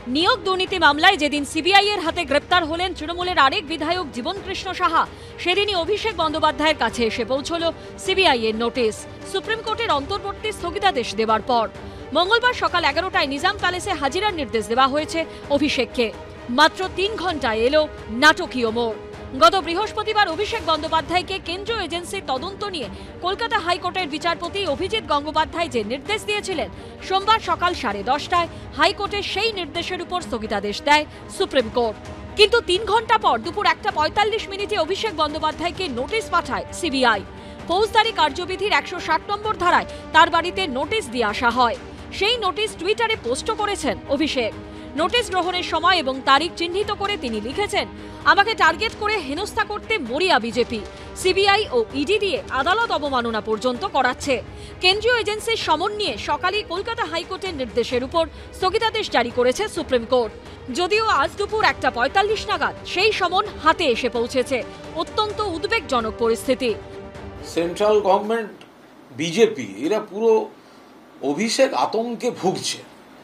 নিয়োগ দুর্নীতি মামলায় যেদিন সিবিআই-এর হাতে গ্রেপ্তার হলেন তৃণমূলের আরেক বিধায়ক জীবনকৃষ্ণ সাহা, সেদিনই অভিষেক বন্দ্যোপাধ্যায়ের কাছে এসে পৌঁছল সিবিআই-এর নোটিশ সুপ্রিম কোর্টের অন্তর্বর্তী স্থগিতাদেশ দেওয়ার পর। মঙ্গলবার সকাল 11টায় নিজাম প্যালেসে হাজিরার নির্দেশ দেওয়া হয়েছে অভিষেককে। মাত্র 3 ঘন্টায় এলো নাটকীয় মোড়। গত বৃহস্পতিবার অভিষেক বন্দ্যোপাধ্যায়কে কেন্দ্রীয় এজেন্সির তদন্ত নিয়ে কলকাতা হাইকোর্টের বিচারপতি অভিজিৎ গঙ্গোপাধ্যায় যে নির্দেশ দিয়েছিলেন, সোমবার সকাল 10:30টায় হাইকোর্টের সেই নির্দেশের উপর স্থগিতাদেশ দেয় সুপ্রিম কোর্ট। কিন্তু 3 ঘন্টা পর দুপুর 1:45 অভিষেক বন্দ্যোপাধ্যায়কে নোটিশ পাঠায় সিবিআই। ফৌজদারি কার্যবিধির 160 নম্বর ধারায় তার বাড়িতে নোটিশ দিয়ে আসা হয়। সেই নোটিশ টুইটারে পোস্ট করেছেন অভিষেক। নোটিশ গ্রহণের সময় এবং তারিখ চিহ্নিত করে তিনি লিখেছেন, আমাকে টার্গেট করে হেনস্থা করতে মরিয়া বিজেপি, সিবিআই ও ইডি দিয়ে আদালত অবমাননা পর্যন্ত করাচ্ছে। কেন্দ্রীয় এজেন্সির সমন নিয়ে সকালেই কলকাতা হাইকোর্টের নির্দেশের উপর স্থগিতাদেশ জারি করেছে সুপ্রিম কোর্ট। যদিও আজ দুপুর 1:45 নাগাদ সেই সমন হাতে এসে পৌঁছেছে। অত্যন্ত উদ্বেগজনক পরিস্থিতি। সেন্ট্রাল গভর্নমেন্ট, বিজেপি, এরা পুরো অভিষেক আতঙ্কে ভুগছে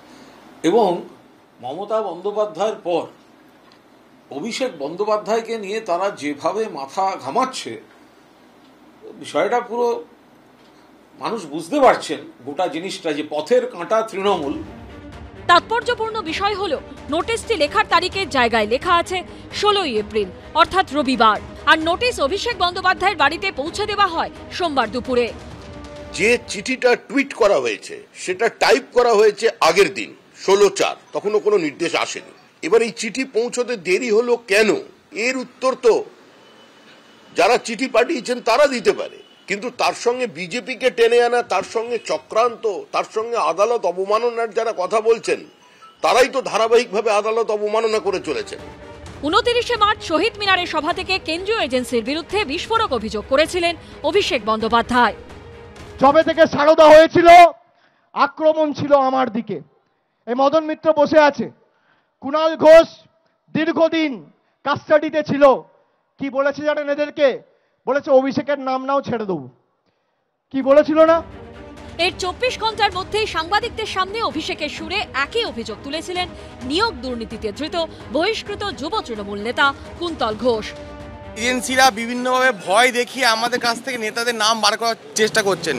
এবং মমতা বন্দ্যোপাধ্যায়ের পর অভিষেক বন্দ্যোপাধ্যায়কে নিয়ে তারা যেভাবে মাথা ঘামাচ্ছে, বিষয়টা পুরো মানুষ বুঝতে পারছেন গোটা জিনিসটা যে পথের কাঁটা তৃণমূল। তাৎপর্যপূর্ণ বিষয় হলো নোটিশটি লেখার তারিখের জায়গায় লেখা আছে 16ই এপ্রিল অর্থাৎ রবিবার, আর নোটিশ অভিষেক বন্দ্যোপাধ্যায়ের বাড়িতে পৌঁছে দেওয়া হয় সোমবার দুপুরে। যে চিঠিটা টুইট করা হয়েছে সেটা টাইপ করা হয়েছে আগের দিন 16/4, তখনও কোনো নির্দেশ আসেনি। এবার এই চিঠি পৌঁছতে দেরি হলো কেন, এর উত্তর তো যারা চিঠি পাঠিয়েছেন তারা দিতে পারে, কিন্তু তার সঙ্গে বিজেপিকে টেনে আনা, তার সঙ্গে চক্রান্ত, তার সঙ্গে আদালত অবমাননার যারা কথা বলছেন তারাই তো ধারাবাহিকভাবে আদালত অবমাননা করে চলেছেন। 29শে মার্চ শহীদ মিনারের সভা থেকে কেন্দ্রীয় এজেন্সির বিরুদ্ধে বিস্ফোরক অভিযোগ করেছিলেন অভিষেক বন্দ্যোপাধ্যায়। যবে থেকে সারদা হয়েছিল আক্রমণ ছিল আমার দিকে। এই মদন মিত্র বসে আছে, কুণাল ঘোষ দীর্ঘদিন কাস্টাডিতে ছিল। কি বলেছে জানেন এদেরকে? বলেছে অভিষেকের নাম নাও, ছেড়ে দেবো। কি বলেছিল না? এর 24 ঘন্টার মধ্যেই সাংবাদিকদের সামনে অভিষেকের সুরে একই অভিযোগ তুলেছিলেন নিয়োগ দুর্নীতিতে ধৃত বহিষ্কৃত যুব তৃণমূল নেতা কুন্তল ঘোষ। এজেন্সিরা বিভিন্নভাবে ভয় দেখিয়ে আমাদের কাছ থেকে নেতাদের নাম বার করার চেষ্টা করছেন।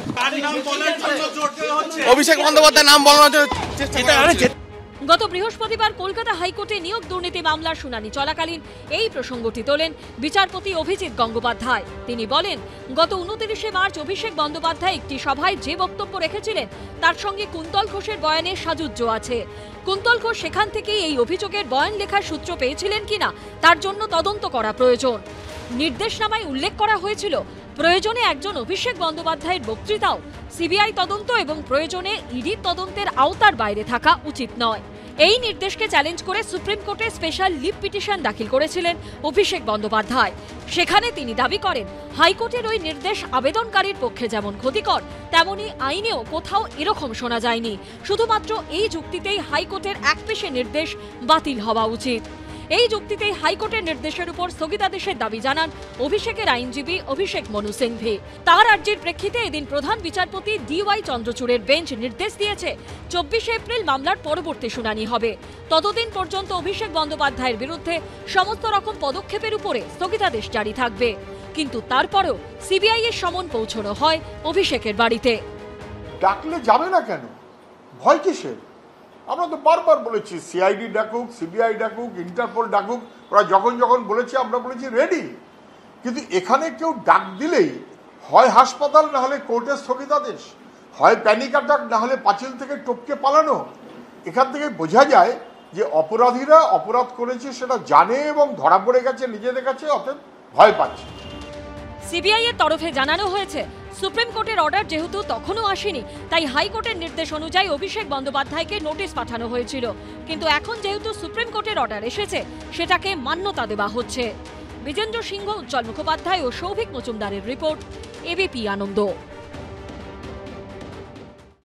অভিষেক বন্দ্যোপাধ্যায়ের নাম বলানোর চেষ্টা। গত বৃহস্পতিবার কলকাতা হাইকোর্টে নিয়োগ দুর্নীতি মামলার শুনানি চলাকালীন এই প্রসঙ্গটি তোলেন বিচারপতি অভিজিৎ গঙ্গোপাধ্যায়। তিনি বলেন, গত 29শে মার্চ অভিষেক বন্দ্যোপাধ্যায় একটি সভায় যে বক্তব্য রেখেছিলেন তার সঙ্গে কুন্তল ঘোষের বয়ানের সাযুজ্য আছে। কুন্তল ঘোষ সেখান থেকেই এই অভিযোগের বয়ান লেখার সূত্র পেয়েছিলেন কিনা তার জন্য তদন্ত করা প্রয়োজন। নির্দেশনামায় উল্লেখ করা হয়েছিল, প্রয়োজনে একজন অভিষেক বন্দ্যোপাধ্যায়ের বক্তৃতাও সিবিআই তদন্ত এবং প্রয়োজনে ইডির তদন্তের আওতার বাইরে থাকা উচিত নয়। এই নির্দেশকে চ্যালেঞ্জ করে সুপ্রিম কোর্টে স্পেশাল লিভ পিটিশন দাখিল করেছিলেন অভিষেক বন্দ্যোপাধ্যায়। সেখানে তিনি দাবি করেন, হাইকোর্টের ওই নির্দেশ আবেদনকারীর পক্ষে যেমন ক্ষতিকর, তেমনি আইনেও কোথাও এরকম শোনা যায়নি। শুধুমাত্র এই যুক্তিতেই হাইকোর্টের একপেশে নির্দেশ বাতিল হওয়া উচিত। এই যুক্তিতেই হাইকোর্টের নির্দেশের উপর স্থগিতাদেশের দাবি জানান অভিষেকের আইনজীবী অভিষেক মনু সিংভি। তার আর্জির প্রেক্ষিতে এদিন প্রধান বিচারপতি DY চন্দ্রচূড়ের বেঞ্চ নির্দেশ দিয়েছে 24শে এপ্রিল মামলার পরবর্তী শুনানি হবে। ততদিন পর্যন্ত অভিষেক বন্দ্যোপাধ্যায়ের বিরুদ্ধে সমস্ত রকম পদক্ষেপের উপরে স্থগিতাদেশ জারি থাকবে। কিন্তু তারপরেও সিবিআই এর সমন পৌঁছানো হয় অভিষেকের বাড়িতে। ডাকলে যাবে না কেন? ভয় কিসের? আমরা তো বারবার বলেছি সিআইডি ডাকুক, সিবিআই ডাকুক, ইন্টারপোল ডাকুক, ওরা যখন যখন বলেছে আমরা বলেছি রেডি। কিন্তু এখানে কেউ ডাক দিলেই হয় হাসপাতাল, না হলে কোর্টের স্থগিতাদেশ, হয় প্যানিক অ্যাটাক, না হলে পাঁচিল থেকে টপকে পালানো। এখান থেকে বোঝা যায় যে অপরাধীরা অপরাধ করেছে সেটা জানে এবং ধরা পড়ে গেছে নিজেদের কাছে, অতএব ভয় পাচ্ছে। সিবিআই এর তরফে জানানো হয়েছে, সুপ্রিম কোর্টের অর্ডার যেহেতু তখনও আসেনি, তাই হাইকোর্টের নির্দেশ অনুযায়ী অভিষেক বন্দ্যোপাধ্যায়কে নোটিশ পাঠানো হয়েছিল। কিন্তু এখন যেহেতু সুপ্রিম কোর্টের অর্ডার এসেছে, সেটাকে মান্যতা দেওয়া হচ্ছে। বিজেন্দ্র সিংহ, উজ্জ্বল মুখোপাধ্যায় ও সৌভিক মজুমদারের রিপোর্ট, ABP আনন্দ।